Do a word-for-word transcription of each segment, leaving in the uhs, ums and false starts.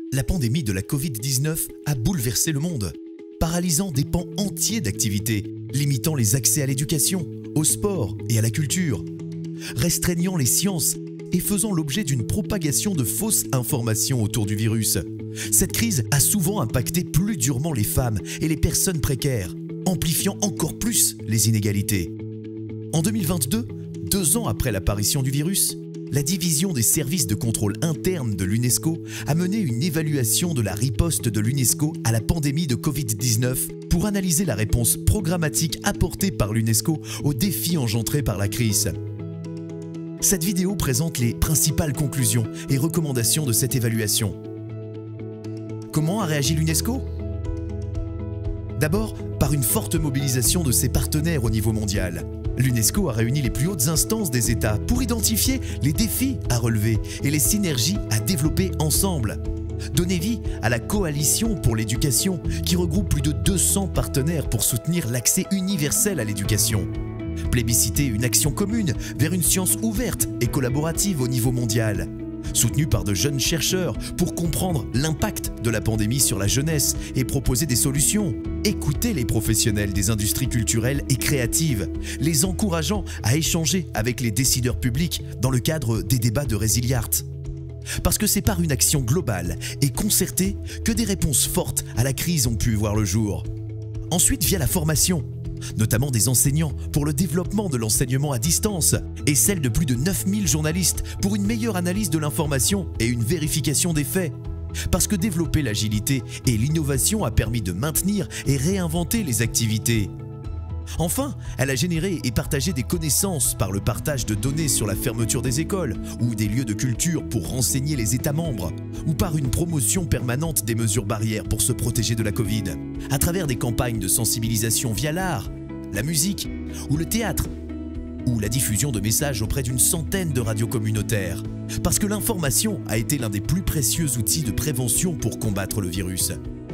La pandémie de la Covid dix-neuf a bouleversé le monde, paralysant des pans entiers d'activités, limitant les accès à l'éducation, au sport et à la culture, restreignant les sciences et faisant l'objet d'une propagation de fausses informations autour du virus. Cette crise a souvent impacté plus durement les femmes et les personnes précaires, amplifiant encore plus les inégalités. En deux mille vingt-deux, deux ans après l'apparition du virus, la division des services de contrôle interne de l'UNESCO a mené une évaluation de la riposte de l'UNESCO à la pandémie de Covid dix-neuf pour analyser la réponse programmatique apportée par l'UNESCO aux défis engendrés par la crise. Cette vidéo présente les principales conclusions et recommandations de cette évaluation. Comment a réagi l'UNESCO ? D'abord, par une forte mobilisation de ses partenaires au niveau mondial. L'UNESCO a réuni les plus hautes instances des États pour identifier les défis à relever et les synergies à développer ensemble. Donner vie à la Coalition pour l'éducation qui regroupe plus de deux cents partenaires pour soutenir l'accès universel à l'éducation. Plébisciter une action commune vers une science ouverte et collaborative au niveau mondial. Soutenu par de jeunes chercheurs pour comprendre l'impact de la pandémie sur la jeunesse et proposer des solutions. Écouter les professionnels des industries culturelles et créatives, les encourageant à échanger avec les décideurs publics dans le cadre des débats de Résiliart. Parce que c'est par une action globale et concertée que des réponses fortes à la crise ont pu voir le jour. Ensuite, via la formation, notamment des enseignants pour le développement de l'enseignement à distance et celle de plus de neuf mille journalistes pour une meilleure analyse de l'information et une vérification des faits. Parce que développer l'agilité et l'innovation a permis de maintenir et réinventer les activités. Enfin, elle a généré et partagé des connaissances par le partage de données sur la fermeture des écoles ou des lieux de culture pour renseigner les États membres, ou par une promotion permanente des mesures barrières pour se protéger de la Covid, à travers des campagnes de sensibilisation via l'art, la musique ou le théâtre, ou la diffusion de messages auprès d'une centaine de radios communautaires. Parce que l'information a été l'un des plus précieux outils de prévention pour combattre le virus.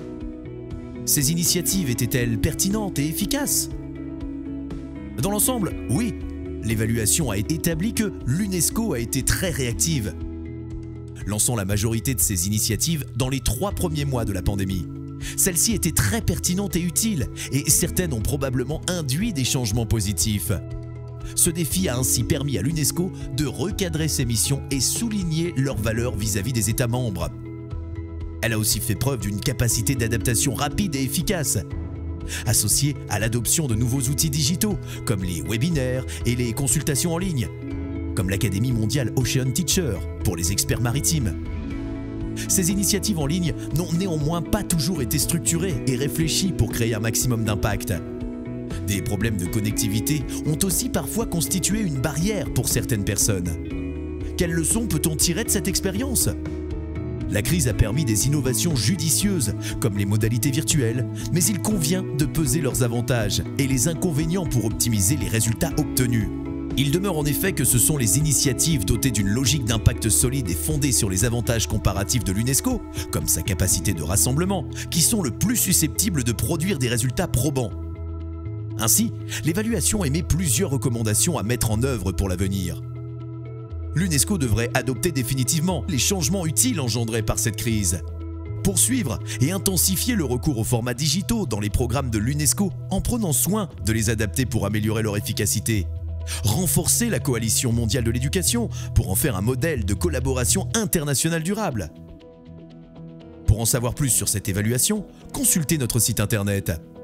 Ces initiatives étaient-elles pertinentes et efficaces ? Dans l'ensemble, oui, l'évaluation a établi que l'UNESCO a été très réactive, lançant la majorité de ses initiatives dans les trois premiers mois de la pandémie. Celles-ci étaient très pertinentes et utiles, et certaines ont probablement induit des changements positifs. Ce défi a ainsi permis à l'UNESCO de recadrer ses missions et souligner leurs valeurs vis-à-vis des États membres. Elle a aussi fait preuve d'une capacité d'adaptation rapide et efficace, associée à l'adoption de nouveaux outils digitaux, comme les webinaires et les consultations en ligne, comme l'Académie mondiale Ocean Teacher pour les experts maritimes. Ces initiatives en ligne n'ont néanmoins pas toujours été structurées et réfléchies pour créer un maximum d'impact. Des problèmes de connectivité ont aussi parfois constitué une barrière pour certaines personnes. Quelles leçons peut-on tirer de cette expérience ? La crise a permis des innovations judicieuses, comme les modalités virtuelles, mais il convient de peser leurs avantages et les inconvénients pour optimiser les résultats obtenus. Il demeure en effet que ce sont les initiatives dotées d'une logique d'impact solide et fondées sur les avantages comparatifs de l'UNESCO, comme sa capacité de rassemblement, qui sont le plus susceptibles de produire des résultats probants. Ainsi, l'évaluation émet plusieurs recommandations à mettre en œuvre pour l'avenir. L'UNESCO devrait adopter définitivement les changements utiles engendrés par cette crise. Poursuivre et intensifier le recours aux formats digitaux dans les programmes de l'UNESCO en prenant soin de les adapter pour améliorer leur efficacité. Renforcer la Coalition mondiale de l'éducation pour en faire un modèle de collaboration internationale durable. Pour en savoir plus sur cette évaluation, consultez notre site internet.